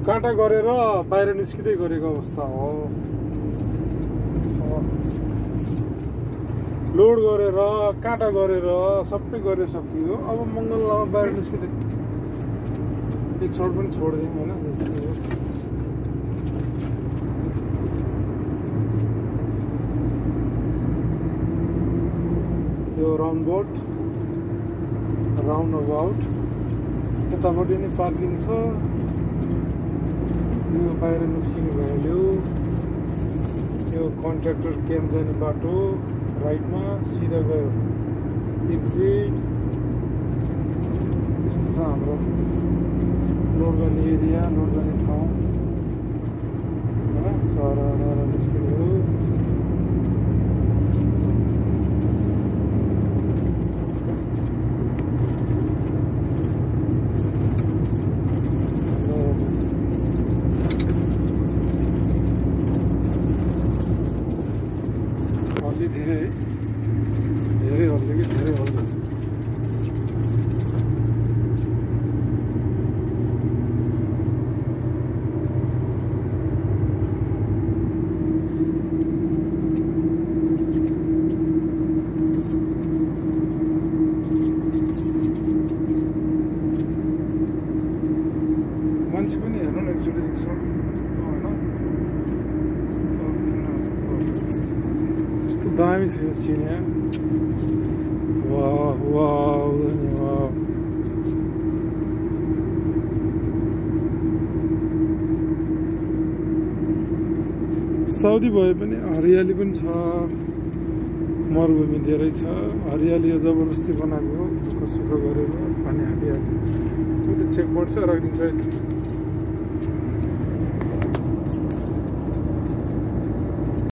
काँटा गरेर बाहिर निस्किँदै गरेको अवस्था हो। लोड गरेर काँटा गरेर सबै गरे सकियो। अब मङ्गलमा बाहिर निस्किँदै एक छोड पनि छोड्दिउँ होइन। यो राउन्ड बोट राउन्ड अबाउट यतापट्टि नै पार्किङ छ। यो बाहिर निस्किने भइहाल्यो। यो कन्ट्र्याक्टर क्याम्प जाने बाटो राइटमा सिधा गयो एक्जिट। यस्तो छ हाम्रो लोड गर्ने एरिया, लोड गर्ने ठाउँ होइन। सर निस्किने हो। धेरै हल्ले कि धेरै हल्ले। मान्छे पनि हेर्नु न एकचोटि रिक्सा यस्तो होइन। यस्तो दामी छ यो सिन यहाँ। वाह वाह वाह। साउदी भए पनि हरियाली पनि छ, मरुभूमि धेरै छ। हरियाली जबरजस्ती बनाएको हो, दुःख सुख गरेर पानी हालिहाल्यो। त्यो त चेक पोइन्ट छ, राखिदिन्छ।